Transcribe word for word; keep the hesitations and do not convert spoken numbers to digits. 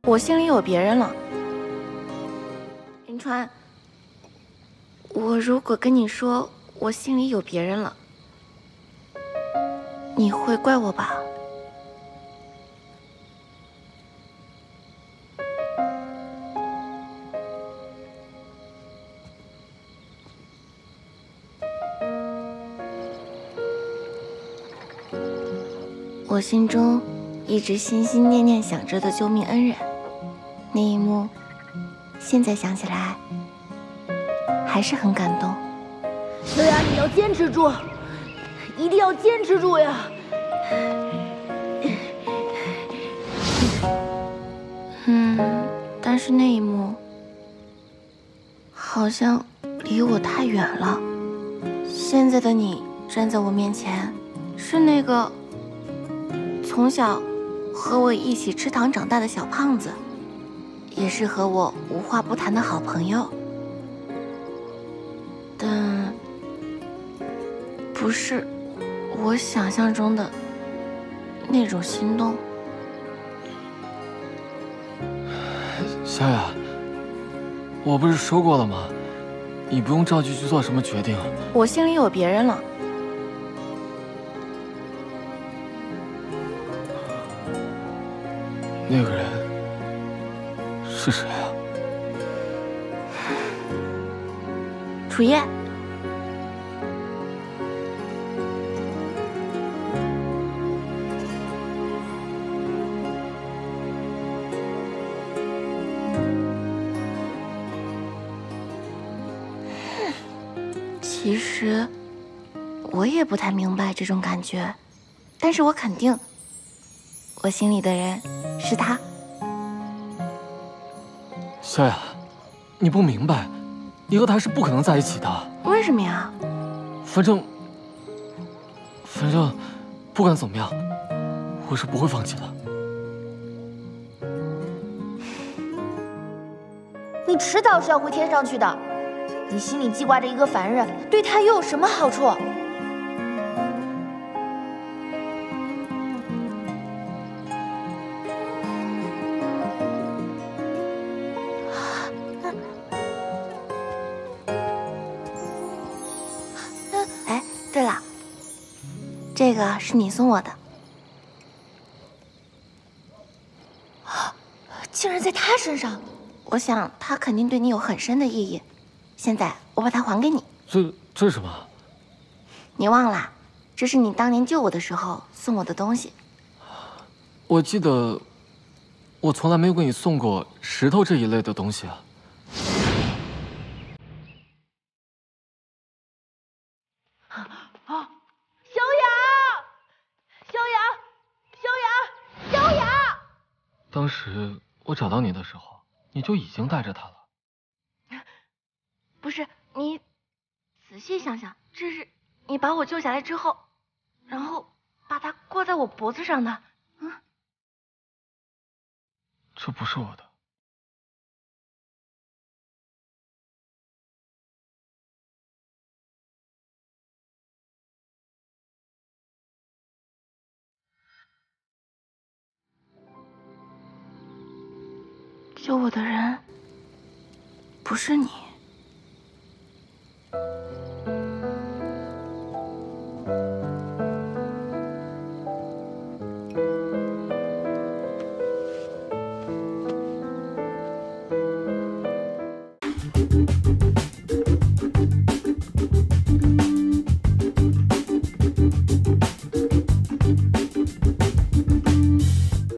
我心里有别人了。林川，我如果跟你说我心里有别人了，你会怪我吧？我心中一直心心念念想着的救命恩人，那一幕，现在想起来还是很感动。 小雅，你要坚持住，一定要坚持住呀！ 嗯，但是那一幕好像离我太远了。现在的你站在我面前，是那个从小和我一起吃糖长大的小胖子，也是和我无话不谈的好朋友，但不是我想象中的那种心动。 小雅，我不是说过了吗？你不用着急去做什么决定。 我心里有别人了。 那个人是谁啊？ 楚叶。其实我也不太明白这种感觉，但是我肯定，我心里的人是他。 小雅，你不明白，你和他是不可能在一起的。 为什么呀？ 反正，反正，不管怎么样，我是不会放弃的。 你迟早是要回天上去的，你心里记挂着一个凡人，对他又有什么好处？ 哎，对了，这个是你送我的。 竟然在他身上！ 我想他肯定对你有很深的意义。现在我把它还给你。 这这是什么？ 你忘了？这是你当年救我的时候送我的东西。 我记得，我从来没有给你送过石头这一类的东西啊。 啊！小雅，小雅，小雅，小雅！ 当时我找到你的时候，你就已经带着它了。 不是，你仔细想想，这是你把我救下来之后，然后把它挂在我脖子上的。嗯， 这不是我的。 救我的人不是你。